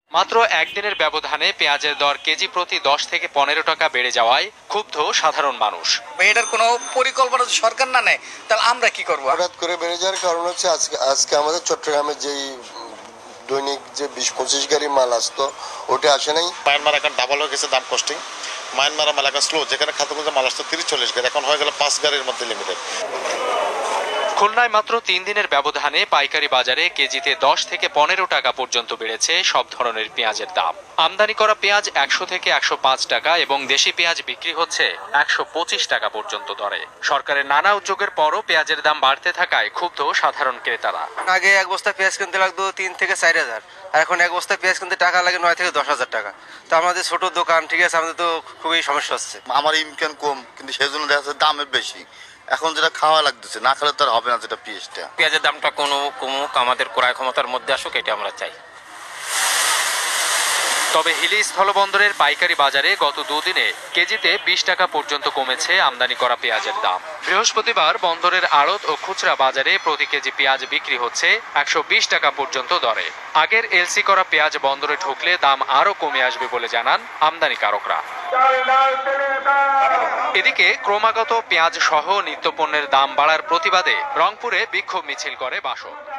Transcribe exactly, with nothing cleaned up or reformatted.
মাত্র একদিনের ব্যবধানে পেঁয়াজের দর কেজি প্রতি দশ থেকে পনেরো টাকা বেড়ে যাওয়ায় ক্ষুব্ধ সাধারণ মানুষ। এটার কোনো পরিকল্পনা যদি সরকার না নেয় তাহলে আমরা কি করবো? হঠাৎ করে বেড়ে যাওয়ার কারণ হচ্ছে আজকে আজকে আমাদের চট্টগ্রামে যেই দৈনিক যে বিশ পঁচিশ গাড়ি মাল আসতো ওটা আসে নাই। মায়ানমার এখন ডাবল হয়ে গেছে দাম কস্টিং। মায়ানমার মাল এখন স্লো, যেখানে খাদ্যগুলো মাল আসতো তিরিশ চল্লিশ গাড়ি, এখন হয়ে গেল পাঁচ গাড়ির মধ্যে লিমিটেড। খুলনায় মাত্র তিন দিনের ব্যবধানে পাইকারি বাজারে কেজিতে দশ থেকে পনেরো টাকা পর্যন্ত বেড়েছে সব ধরনের পেঁয়াজের দাম। আমদানি করা পেঁয়াজ একশো থেকে একশো পাঁচ টাকা এবং দেশি পেঁয়াজ বিক্রি হচ্ছে একশো পঁচিশ টাকা পর্যন্ত দরে। সরকারের নানা উদ্যোগের পরও পেঁয়াজের দাম বাড়তে থাকায় ক্ষুব্ধ সাধারণ ক্রেতারা। আগে এক বস্তা পেঁয়াজ কিনতে লাগতো তিন থেকে চার হাজার, আর এখন এক বস্তা পেঁয়াজ কিনতে টাকা লাগে নয় থেকে দশ হাজার টাকা। তো আমাদের ছোট দোকান, ঠিক আছে, আমাদের তো খুবই সমস্যা হচ্ছে। আমার ইনকাম কম, কিন্তু সেই জন্য দেখা যাচ্ছে দামের বেশি। এখন যেটা খাওয়া লাগতেছে, না খেলে তো আর হবে না। যেটা পেঁয়াজটা পেঁয়াজের দামটা কোনো কমুক, আমাদের ক্রয় ক্ষমতার মধ্যে আসুক, এটা আমরা চাই। তবে হিলি স্থলবন্দরের পাইকারি বাজারে গত দুদিনে কেজিতে বিশ টাকা পর্যন্ত কমেছে আমদানি করা পেঁয়াজের দাম। বৃহস্পতিবার বন্দরের আড়ত ও খুচরা বাজারে প্রতি কেজি পেঁয়াজ বিক্রি হচ্ছে একশো বিশ টাকা পর্যন্ত দরে। আগের এলসি করা পেঁয়াজ বন্দরে ঢুকলে দাম আরও কমে আসবে বলে জানান আমদানিকারকরা। এদিকে ক্রমাগত পেঁয়াজ সহ নিত্যপণ্যের দাম বাড়ার প্রতিবাদে রংপুরে বিক্ষোভ মিছিল করে বাসদ।